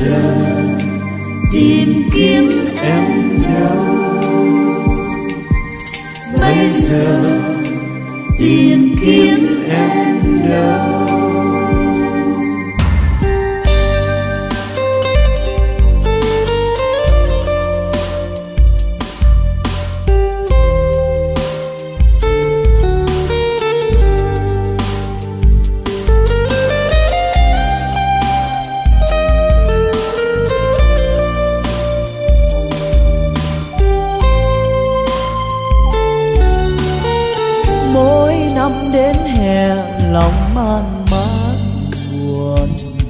giờ tìm kiếm em đâu? Bây giờ tìm kiếm em đâu? Đến hè lòng man mác buồn,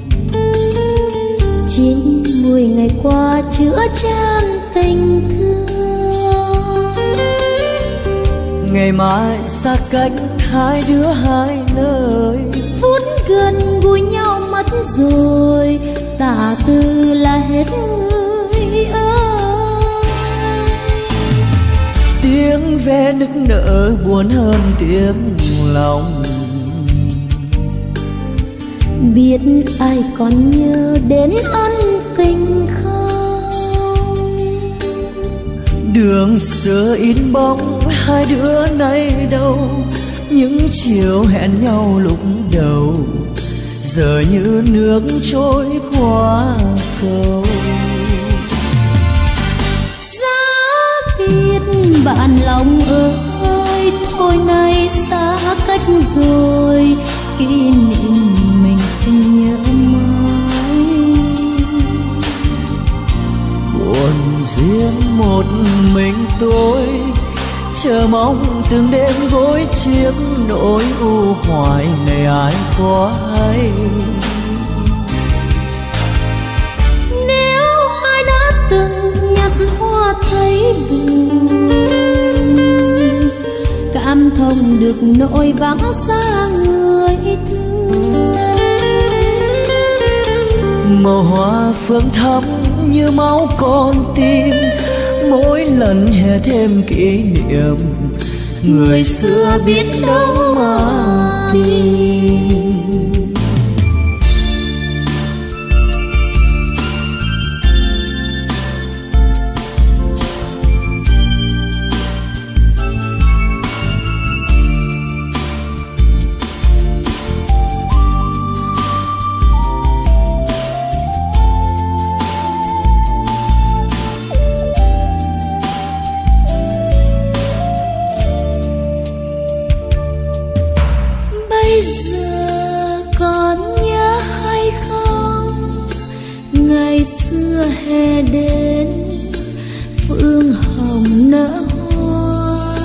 90 ngày qua chữa chan tình thương. Ngày mai xa cách hai đứa hai nơi, phút gần gũi nhau mất rồi, tả từ là hết người ơi. Tiếng ve nức nở buồn hơn tiếng lòng. Biết ai còn nhớ đến ân tình không? Đường xưa in bóng hai đứa nay đâu, những chiều hẹn nhau lúc đầu giờ như nước trôi qua cầu. Giá biết bạn lòng ơi, thôi nay xa cách rồi, kỷ niệm mình xin nhớ mãi. Buồn riêng một mình tôi, chờ mong từng đêm gối chiếc nỗi u hoài này ai có hay. Nếu ai đã từng nhặt hoa thấy buồn, cảm thông được nỗi vắng xa người thương. Màu hoa phượng thắm như máu con tim, mỗi lần hè thêm kỷ niệm người xưa biết đâu mà tìm. Bây giờ còn nhớ hay không, ngày xưa hè đến phương hồng nở hoa.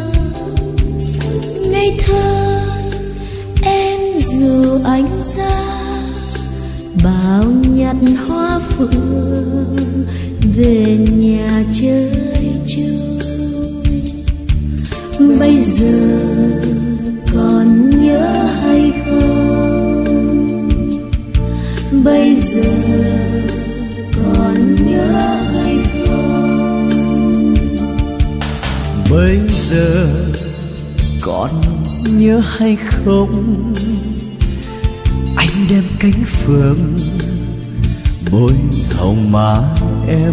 Ngây thơ em dù anh ra, bao nhặt hoa phượng về nhà chơi trôi. Bây giờ còn nhớ hay không? Bây giờ còn nhớ hay không? Bây giờ còn nhớ hay không? Anh đem cánh phượng bôi hồng má em,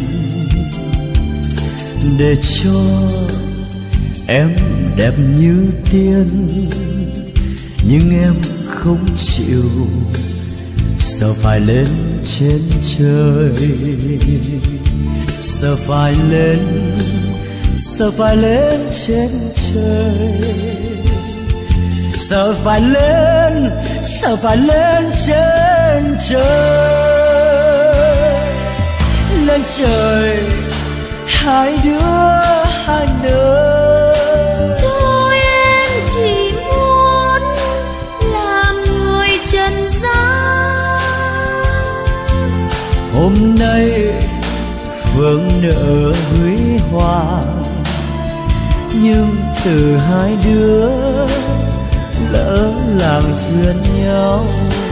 để cho em đẹp như tiên. Nhưng em không chịu, sợ phải lên trên trời, sợ phải lên, sợ phải lên trên trời, sợ phải lên, sợ phải lên trên trời. Lên trời hai đứa hai nơi. Thôi em chỉ muốn làm người trần gian. Hôm nay phượng nở huy hoàng, nhưng từ hai đứa lỡ làng duyên nhau.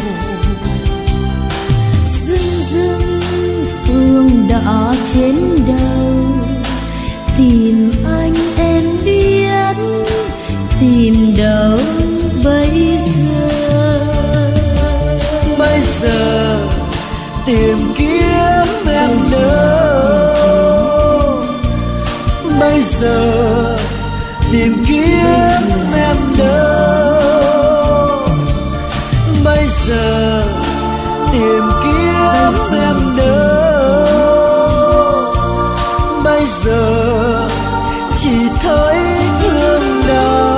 Rưng rưng phương đỏ trên đầu, tìm anh em biết tìm đâu bây giờ. Bây giờ tìm kiếm em đâu. Bây giờ tìm kiếm em đâu. Bây giờ tìm kiếm em đâu. Bây giờ chỉ thấy thương đau.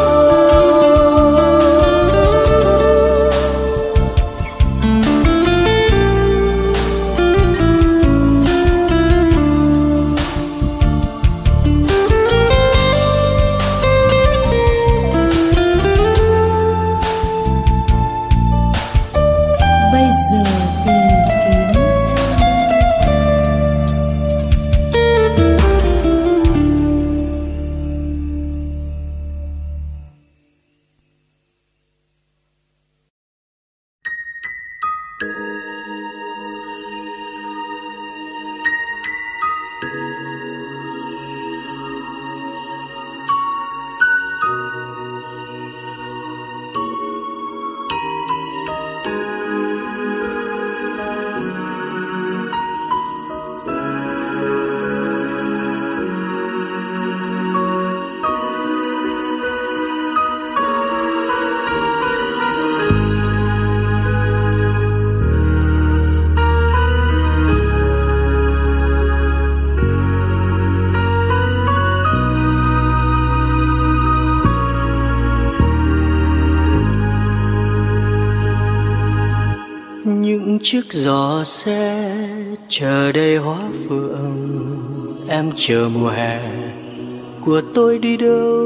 Những chiếc gió xe chờ đầy hoa phượng, em chờ mùa hè của tôi đi đâu.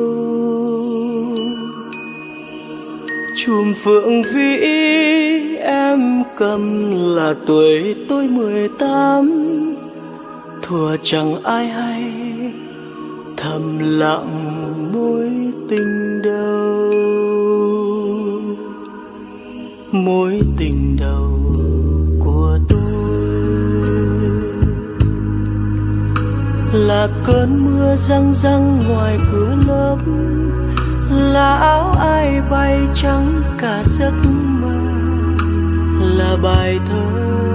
Chùm phượng vĩ em cầm là tuổi tôi 18, thuở chẳng ai hay thầm lặng mối tình đầu. Mối tình đầu của tôi là cơn mưa răng răng ngoài cửa lớp, là áo ai bay trắng cả giấc mơ, là bài thơ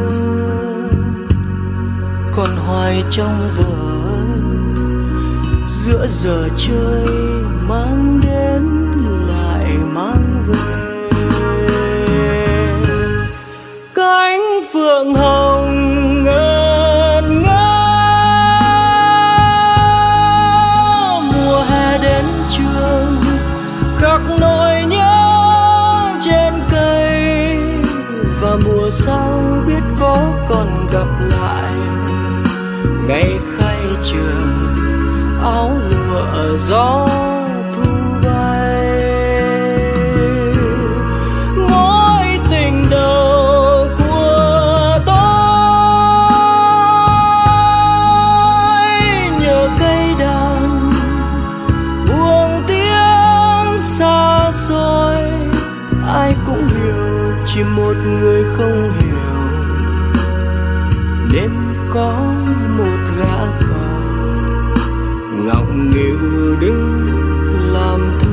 còn hoài trong vở, giữa giờ chơi mang đến lại mang về. Cánh phượng hồng ngân ngơ, mùa hè đến trường khắc nỗi nhớ trên cây, và mùa sau biết có còn gặp lại. Ngày khai trường áo lụa ở gió thu bay, mối tình đầu của tôi nhờ cây đàn buông tiếng xa xôi. Ai cũng hiểu, chỉ một người không hiểu, nên có một gã khờ ngọng nghịu đứng làm thơ.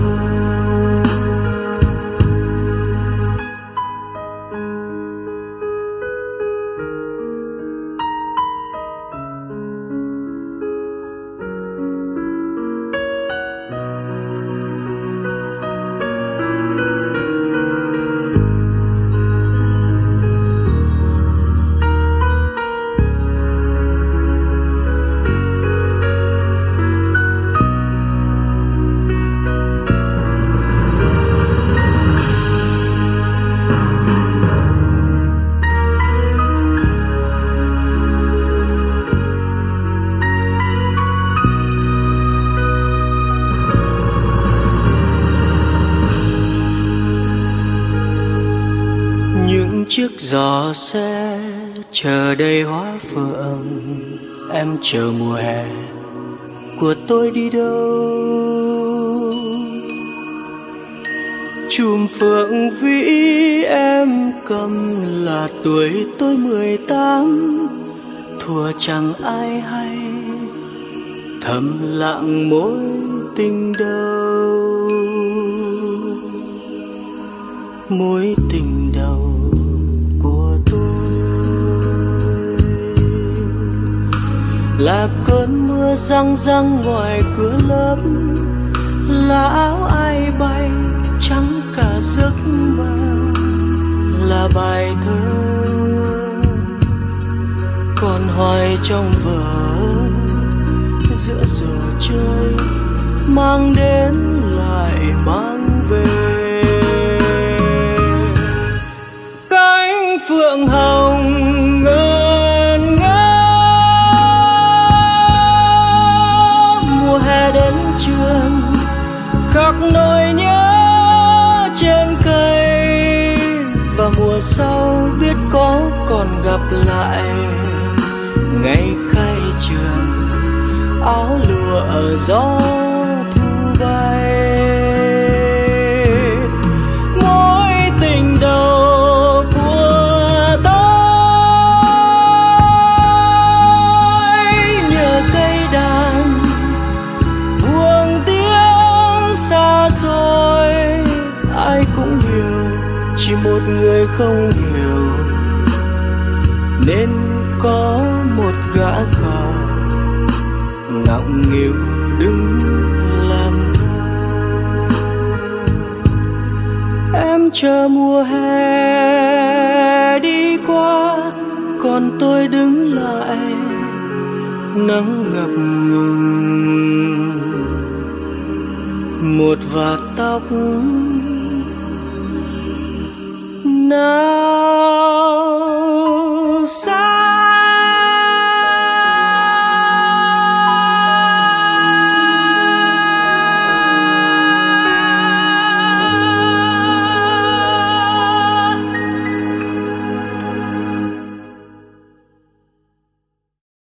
Chiếc gió xe chờ đầy hoa phượng, em chờ mùa hè của tôi đi đâu. Chùm phượng vĩ em cầm là tuổi tôi 18, thuở chẳng ai hay thầm lặng mối tình đầu. Mối tình đầu của tôi là cơn mưa răng răng ngoài cửa lớp, là áo ai bay trắng cả giấc mơ, là bài thơ còn hoài trong vở, giữa giờ chơi mang đến lại mang về. Cánh phượng hồng ngân ngỡ, mùa hè đến trường khắc nỗi nhớ trên cây, và mùa sau biết có còn gặp lại. Ngày khai trường áo lụa ở gió thu bay, mối tình đầu của tôi nhờ cây đàn buông tiếng xa xôi. Ai cũng hiểu, chỉ một người không hiểu, nên có một gã khờ ngọng nghịu đứng làm thơ. Em chờ mùa hè đi qua, còn tôi đứng lại nắng ngập ngừng. Một vạt tóc nào xa